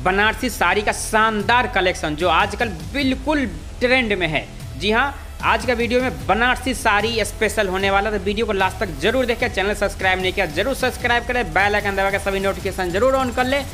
बनारसी साड़ी का शानदार कलेक्शन जो आजकल बिल्कुल ट्रेंड में है। जी हाँ, आज का वीडियो में बनारसी साड़ी स्पेशल होने वाला, तो वीडियो को लास्ट तक जरूर देखें। चैनल सब्सक्राइब नहीं किया जरूर सब्सक्राइब करें, बेल आइकन दबा के सभी नोटिफिकेशन जरूर ऑन कर ले।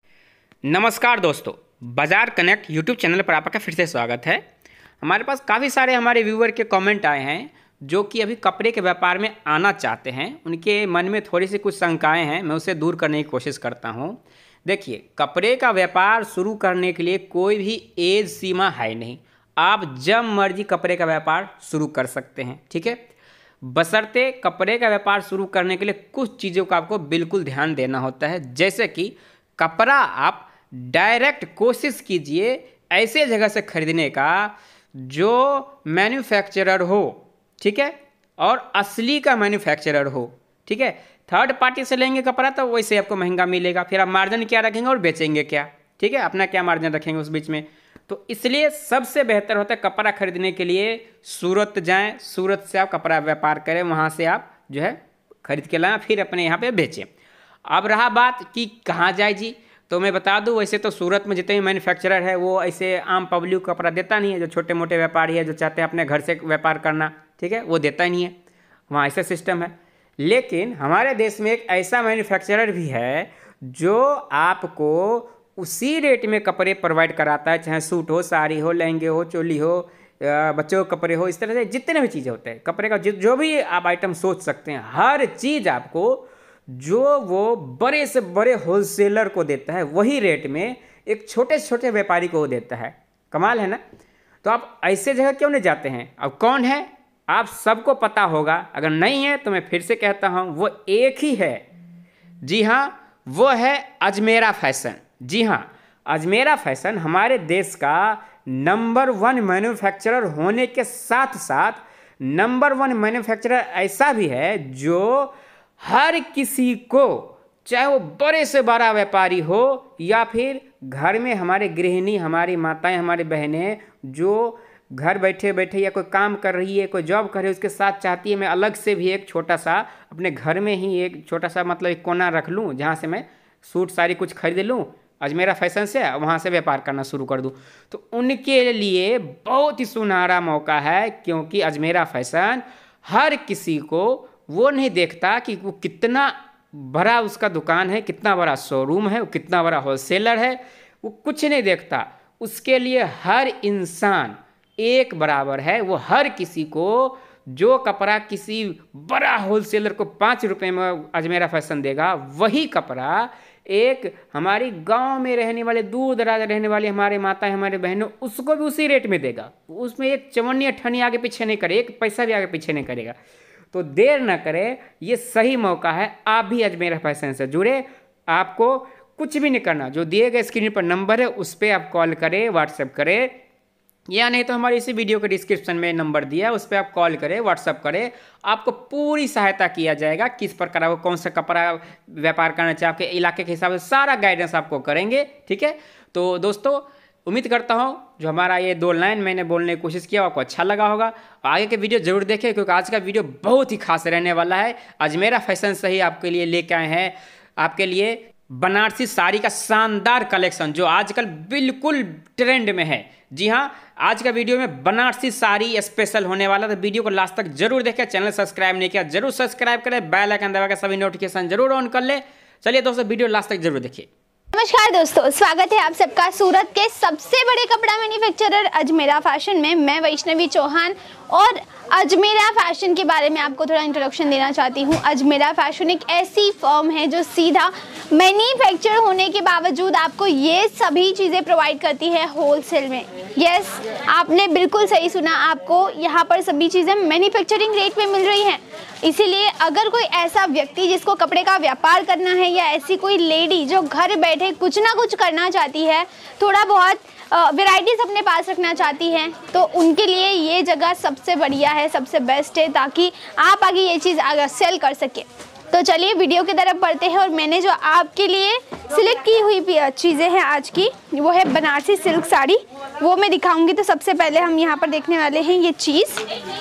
नमस्कार दोस्तों, बाजार कनेक्ट यूट्यूब चैनल पर आपका फिर से स्वागत है। हमारे पास काफ़ी सारे हमारे व्यूअर के कमेंट आए हैं जो कि अभी कपड़े के व्यापार में आना चाहते हैं। उनके मन में थोड़ी सी कुछ शंकाएं हैं, मैं उसे दूर करने की कोशिश करता हूं। देखिए, कपड़े का व्यापार शुरू करने के लिए कोई भी एज सीमा है नहीं। आप जब मर्जी कपड़े का व्यापार शुरू कर सकते हैं, ठीक है। बशर्ते कपड़े का व्यापार शुरू करने के लिए कुछ चीज़ों का आपको बिल्कुल ध्यान देना होता है। जैसे कि कपड़ा आप डायरेक्ट कोशिश कीजिए ऐसे जगह से खरीदने का जो मैन्युफैक्चरर हो, ठीक है, और असली का मैन्युफैक्चरर हो, ठीक है। थर्ड पार्टी से लेंगे कपड़ा तो वैसे आपको महंगा मिलेगा, फिर आप मार्जिन क्या रखेंगे और बेचेंगे क्या, ठीक है, अपना क्या मार्जिन रखेंगे उस बीच में। तो इसलिए सबसे बेहतर होता है कपड़ा खरीदने के लिए सूरत जाएं, सूरत से आप कपड़ा व्यापार करें, वहाँ से आप जो है खरीद के लाएं, फिर अपने यहाँ पे बेचें। अब रहा बात कि कहाँ जाए जी, तो मैं बता दूं, वैसे तो सूरत में जितने भी मैन्युफैक्चरर है वो ऐसे आम पब्लिक कपड़ा देता नहीं है। जो छोटे मोटे व्यापारी है जो चाहते हैं अपने घर से व्यापार करना, ठीक है, वो देता नहीं है, वहाँ ऐसा सिस्टम है। लेकिन हमारे देश में एक ऐसा मैन्युफैक्चरर भी है जो आपको उसी रेट में कपड़े प्रोवाइड कराता है, चाहे सूट हो, साड़ी हो, लहंगे हो, चोली हो, बच्चों के कपड़े हो, इस तरह से जितने भी चीज़ें होते हैं कपड़े का, जो भी आप आइटम सोच सकते हैं, हर चीज़ आपको जो वो बड़े से बड़े होलसेलर को देता है वही रेट में एक छोटे से छोटे व्यापारी को देता है। कमाल है ना। तो आप ऐसे जगह क्यों नहीं जाते हैं? अब कौन है आप सबको पता होगा, अगर नहीं है तो मैं फिर से कहता हूँ, वो एक ही है। जी हाँ, वो है अजमेरा फैशन। जी हाँ, अजमेरा फैशन हमारे देश का नंबर 1 मैन्युफैक्चरर होने के साथ साथ नंबर 1 मैन्युफैक्चरर ऐसा भी है जो हर किसी को, चाहे वो बड़े से बड़ा व्यापारी हो या फिर घर में हमारे गृहिणी, हमारी माताएं, हमारी बहनें जो घर बैठे बैठे या कोई काम कर रही है, कोई जॉब कर रही है, उसके साथ चाहती है मैं अलग से भी एक छोटा सा अपने घर में ही एक छोटा सा मतलब एक कोना रख लूँ जहाँ से मैं सूट साड़ी कुछ खरीद लूँ अजमेरा फैशन से, वहाँ से व्यापार करना शुरू कर दूँ। तो उनके लिए बहुत ही सुनहरा मौका है, क्योंकि अजमेरा फैशन हर किसी को वो नहीं देखता कि वो कितना बड़ा उसका दुकान है, कितना बड़ा शोरूम है, वो कितना बड़ा होलसेलर है, वो कुछ नहीं देखता। उसके लिए हर इंसान एक बराबर है। वो हर किसी को जो कपड़ा किसी बड़ा होलसेलर को 5 रुपये में अजमेरा फैशन देगा, वही कपड़ा एक हमारी गांव में रहने वाले, दूर दराज रहने वाली हमारे माता हमारे बहनों, उसको भी उसी रेट में देगा। उसमें एक चवन्नी अठन्नी आगे पीछे नहीं करे, एक पैसा भी आगे पीछे नहीं करेगा। तो देर न करें, ये सही मौका है, आप भी अजमेरा फैशन से जुड़े। आपको कुछ भी नहीं करना, जो दिए गए स्क्रीन पर नंबर है उस पर आप कॉल करें, व्हाट्सएप करें, या नहीं तो हमारी इसी वीडियो के डिस्क्रिप्शन में नंबर दिया है उस पर आप कॉल करें, व्हाट्सएप करें। आपको पूरी सहायता किया जाएगा, किस प्रकार आपको कौन सा कपड़ा व्यापार करना चाहिए, आपके इलाके के हिसाब से सारा गाइडेंस आपको करेंगे, ठीक है। तो दोस्तों, उम्मीद करता हूँ जो हमारा ये 2 लाइन मैंने बोलने की कोशिश किया आपको अच्छा लगा होगा। आगे के वीडियो जरूर देखें, क्योंकि आज का वीडियो बहुत ही खास रहने वाला है। अजमेरा फैशन से ही आपके लिए लेके आए हैं, आपके लिए बनारसी साड़ी का शानदार कलेक्शन जो आजकल बिल्कुल ट्रेंड में है। जी हाँ, आज का वीडियो में बनारसी साड़ी स्पेशल होने वाला, तो वीडियो को लास्ट तक जरूर देखें। चैनल सब्सक्राइब नहीं किया जरूर सब्सक्राइब करें, बेल आइकन दबा के सभी नोटिफिकेशन जरूर ऑन कर ले। चलिए दोस्तों, वीडियो लास्ट तक जरूर देखिए। नमस्कार दोस्तों, स्वागत है आप सबका सूरत के सबसे बड़े कपड़ा मैन्युफैक्चरर अजमेरा फैशन में। मैं वैष्णवी चौहान और अजमेरा फैशन के बारे में आपको थोड़ा इंट्रोडक्शन देना चाहती हूँ। अजमेरा फैशन एक ऐसी फर्म है जो सीधा मैन्युफैक्चर होने के बावजूद आपको ये सभी चीज़ें प्रोवाइड करती है होलसेल में। यस, आपने बिल्कुल सही सुना, आपको यहाँ पर सभी चीज़ें मैन्युफैक्चरिंग रेट पे मिल रही हैं। इसीलिए अगर कोई ऐसा व्यक्ति जिसको कपड़े का व्यापार करना है, या ऐसी कोई लेडी जो घर बैठे कुछ ना कुछ करना चाहती है, थोड़ा बहुत वैराइटीज अपने पास रखना चाहती हैं, तो उनके लिए ये जगह सबसे बढ़िया है, सबसे बेस्ट है, ताकि आप आगे ये चीज़ आगे सेल कर सके। तो चलिए वीडियो की तरफ बढ़ते हैं, और मैंने जो आपके लिए सिलेक्ट की हुई चीज़ें हैं आज की, वो है बनारसी सिल्क साड़ी, वो मैं दिखाऊंगी। तो सबसे पहले हम यहाँ पर देखने वाले हैं ये चीज़,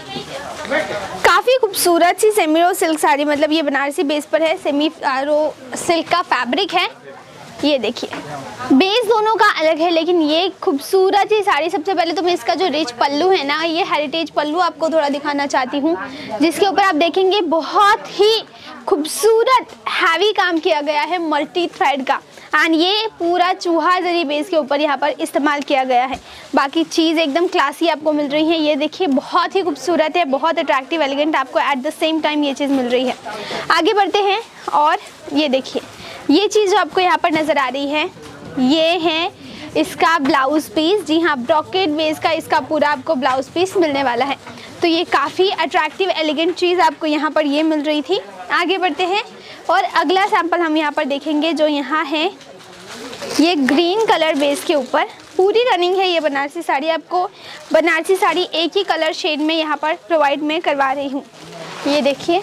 काफ़ी खूबसूरत सी सेमी रो सिल्क साड़ी, मतलब ये बनारसी बेस पर है, सेमी रो सिल्क का फैब्रिक है। ये देखिए बेस दोनों का अलग है, लेकिन ये खूबसूरत ही साड़ी। सबसे पहले तो मैं इसका जो रिच पल्लू है ना, ये हेरिटेज पल्लू आपको थोड़ा दिखाना चाहती हूँ, जिसके ऊपर आप देखेंगे बहुत ही खूबसूरत हैवी काम किया गया है मल्टी थ्रेड का। एंड ये पूरा चूहा जरी बेस के ऊपर यहाँ पर इस्तेमाल किया गया है। बाकी चीज़ एकदम क्लासी आपको मिल रही है। ये देखिए बहुत ही खूबसूरत है, बहुत अट्रैक्टिव एलिगेंट आपको एट द सेम टाइम ये चीज़ मिल रही है। आगे बढ़ते हैं और ये देखिए ये चीज़ जो आपको यहाँ पर नज़र आ रही है, ये है इसका ब्लाउज पीस। जी हाँ, ब्रॉकेट बेस का इसका पूरा आपको ब्लाउज पीस मिलने वाला है। तो ये काफ़ी अट्रैक्टिव एलिगेंट चीज़ आपको यहाँ पर ये मिल रही थी। आगे बढ़ते हैं और अगला सैंपल हम यहाँ पर देखेंगे, जो यहाँ है ये ग्रीन कलर बेस के ऊपर पूरी रनिंग है। ये बनारसी साड़ी आपको बनारसी साड़ी एक ही कलर शेड में यहाँ पर प्रोवाइड मैं करवा रही हूँ। ये देखिए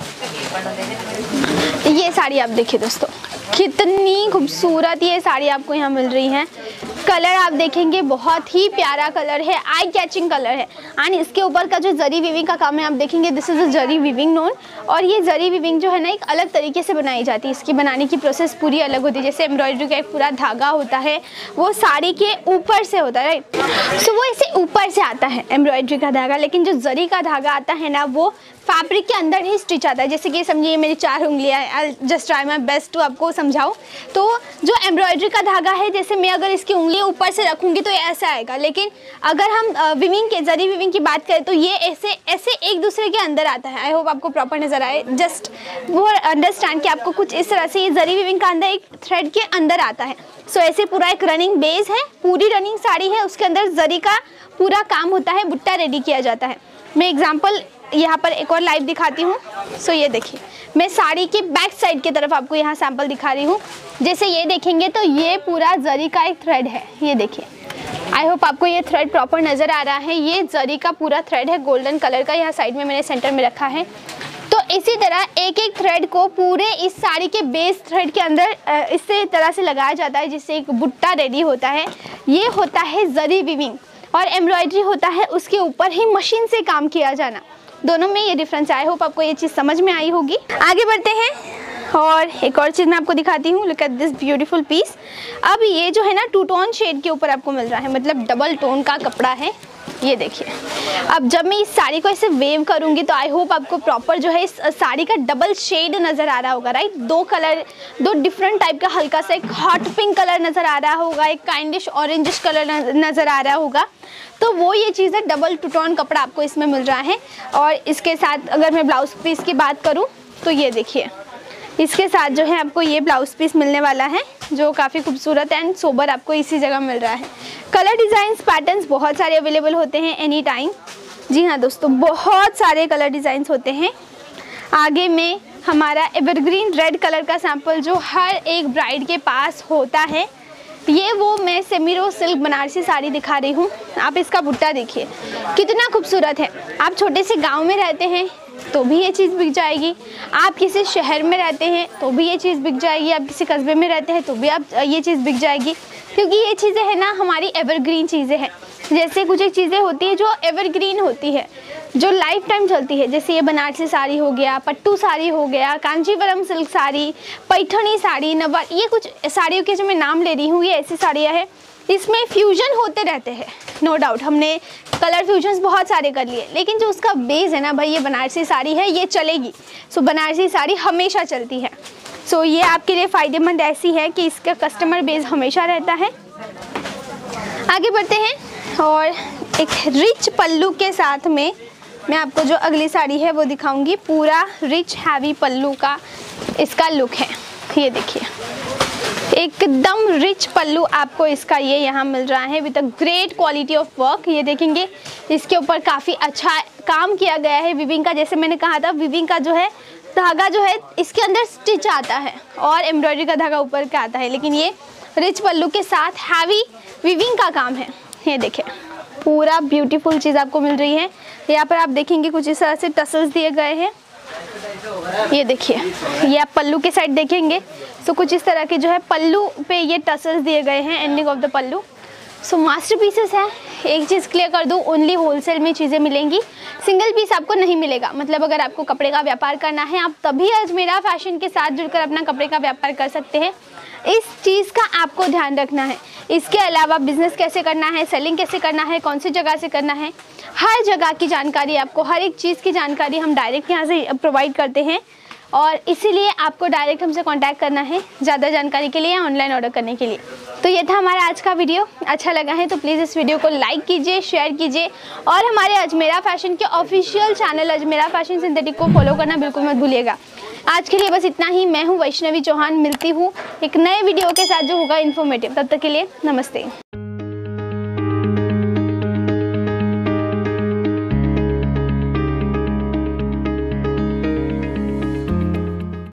ये साड़ी आप देखिए दोस्तों, कितनी खूबसूरत ये साड़ी आपको यहाँ मिल रही है। कलर आप देखेंगे बहुत ही प्यारा कलर है, आई कैचिंग कलर है। एंड इसके ऊपर का जो जरी वीविंग का काम है आप देखेंगे, this is a zari weaving known. और ये जरी वीविंग जो है ना एक अलग तरीके से बनाई जाती है, इसकी बनाने की प्रोसेस पूरी अलग होती है। जैसे एम्ब्रॉयडरी का एक पूरा धागा होता है वो साड़ी के ऊपर से होता है, राइट। सो वो इसे ऊपर से आता है एम्ब्रॉयडरी का धागा, लेकिन जो जरी का धागा आता है ना वो फैब्रिक के अंदर ही स्टिच आता है। जैसे कि समझिए मेरी 4 उंगलियां हैं, I just try my best to आपको समझाऊं। तो जो एम्ब्रॉयडरी का धागा है, जैसे मैं अगर इसकी उंगली ऊपर से रखूंगी तो ये ऐसा आएगा, लेकिन अगर हम विविंग के जरी विविंग की बात करें तो ये ऐसे ऐसे एक दूसरे के अंदर आता है। आई होप आपको प्रॉपर नजर आए, जस्ट वो अंडरस्टैंड कि आपको कुछ इस तरह से ये जरी विविंग का अंदर एक थ्रेड के अंदर आता है। सो ऐसे पूरा एक रनिंग बेस है, पूरी रनिंग साड़ी है, उसके अंदर जरी का पूरा काम होता है, बुट्टा रेडी किया जाता है। मैं एग्जाम्पल यहाँ पर एक और लाइव दिखाती हूँ। सो ये देखिए मैं साड़ी के बैक साइड की तरफ आपको यहाँ सैंपल दिखा रही हूँ। जैसे ये देखेंगे तो ये पूरा जरी का एक थ्रेड है, ये देखिए। आई होप आपको ये थ्रेड प्रॉपर नज़र आ रहा है। ये जरी का पूरा थ्रेड है गोल्डन कलर का, यहाँ साइड में मैंने सेंटर में रखा है। तो इसी तरह एक एक थ्रेड को पूरे इस साड़ी के बेस थ्रेड के अंदर इसी तरह से लगाया जाता है, जिससे एक बुट्टा रेडी होता है। ये होता है जरी वीविंग और एम्ब्रॉयडरी होता है उसके ऊपर ही मशीन से काम किया जाना। दोनों में ये डिफरेंस है। आई होप आपको ये चीज़ समझ में आई होगी। आगे बढ़ते हैं और एक और चीज़ मैं आपको दिखाती हूँ। Look at this beautiful piece. अब ये जो है ना 2 टोन शेड के ऊपर आपको मिल रहा है, मतलब डबल टोन का कपड़ा है। ये देखिए अब जब मैं इस साड़ी को ऐसे वेव करूँगी तो आई होप आपको प्रॉपर जो है इस साड़ी का डबल शेड नज़र आ रहा होगा, राइट। 2 कलर, 2 डिफरेंट टाइप का, हल्का सा एक हॉट पिंक कलर नज़र आ रहा होगा, एक काइंडिश ऑरेंजिश कलर नज़र आ रहा होगा। तो वो ये चीज़ है, डबल 2 टोन कपड़ा आपको इसमें मिल रहा है। और इसके साथ अगर मैं ब्लाउज पीस की बात करूँ तो ये देखिए इसके साथ जो है आपको ये ब्लाउज पीस मिलने वाला है, जो काफ़ी खूबसूरत एंड सोबर आपको इसी जगह मिल रहा है। कलर डिज़ाइंस पैटर्न्स बहुत सारे अवेलेबल होते हैं एनी टाइम। जी हाँ दोस्तों, बहुत सारे कलर डिज़ाइंस होते हैं। आगे में हमारा एवरग्रीन रेड कलर का सैंपल जो हर एक ब्राइड के पास होता है, ये वो मैं सेमीरो सिल्क बनारसी साड़ी दिखा रही हूँ। आप इसका बुट्टा देखिए कितना खूबसूरत है। आप छोटे से गांव में रहते हैं तो भी ये चीज़ बिक जाएगी, आप किसी शहर में रहते हैं तो भी ये चीज़ बिक जाएगी, आप किसी कस्बे में रहते हैं तो भी आप ये चीज़ बिक जाएगी, क्योंकि ये चीज़ें हैं ना हमारी एवरग्रीन चीज़ें हैं। जैसे कुछ एक चीज़ें होती है जो एवरग्रीन होती है, जो लाइफ टाइम चलती है। जैसे ये बनारसी साड़ी हो गया, पट्टू साड़ी हो गया, कांचीवरम सिल्क साड़ी, पैठनी साड़ी, नवा, ये कुछ साड़ियों के जो मैं नाम ले रही हूँ ये ऐसी साड़ियाँ हैं, इसमें फ्यूजन होते रहते हैं। नो डाउट हमने कलर फ्यूजन्स बहुत सारे कर लिए, लेकिन जो उसका बेस है ना भाई, ये बनारसी साड़ी है, ये चलेगी। सो बनारसी साड़ी हमेशा चलती है। सो ये आपके लिए फ़ायदेमंद ऐसी है कि इसका कस्टमर बेस हमेशा रहता है। आगे बढ़ते हैं और एक रिच पल्लू के साथ में मैं आपको जो अगली साड़ी है वो दिखाऊंगी। पूरा रिच हैवी पल्लू का इसका लुक है। ये देखिए एकदम रिच पल्लू आपको इसका ये यहाँ मिल रहा है with a great quality of work. ये देखेंगे इसके ऊपर काफ़ी अच्छा काम किया गया है विविंग का। जैसे मैंने कहा था विविंग का जो है धागा जो है इसके अंदर स्टिच आता है और एम्ब्रॉयडरी का धागा ऊपर का आता है, लेकिन ये रिच पल्लू के साथ हैवी विविंग का काम है। ये देखें पूरा ब्यूटीफुल चीज़ आपको मिल रही है। यहाँ पर आप देखेंगे कुछ इस तरह से टसल्स दिए गए हैं। ये देखिए ये आप पल्लू के साइड देखेंगे तो कुछ इस तरह के जो है पल्लू पे ये टसल्स दिए गए हैं ending of the pallu. So masterpieces हैं, एक चीज़ क्लियर कर दूँ, ओनली होलसेल में चीज़ें मिलेंगी, सिंगल पीस आपको नहीं मिलेगा। मतलब अगर आपको कपड़े का व्यापार करना है, आप तभी अजमेरा फैशन के साथ जुड़कर अपना कपड़े का व्यापार कर सकते हैं। इस चीज़ का आपको ध्यान रखना है। इसके अलावा बिजनेस कैसे करना है, सेलिंग कैसे करना है, कौन सी जगह से करना है, हर जगह की जानकारी आपको, हर एक चीज़ की जानकारी हम डायरेक्ट यहाँ से प्रोवाइड करते हैं और इसीलिए आपको डायरेक्ट हमसे कांटेक्ट करना है ज़्यादा जानकारी के लिए या ऑनलाइन ऑर्डर करने के लिए। तो ये था हमारा आज का वीडियो। अच्छा लगा है तो प्लीज़ इस वीडियो को लाइक कीजिए, शेयर कीजिए और हमारे अजमेरा फैशन के official channel Ajmera fashion synthetic को फॉलो करना बिल्कुल मत भूलिएगा। आज के लिए बस इतना ही। मैं हूँ वैष्णवी चौहान, मिलती हूँ एक नए वीडियो के साथ जो होगा इन्फॉर्मेटिव। तब तक के लिए नमस्ते।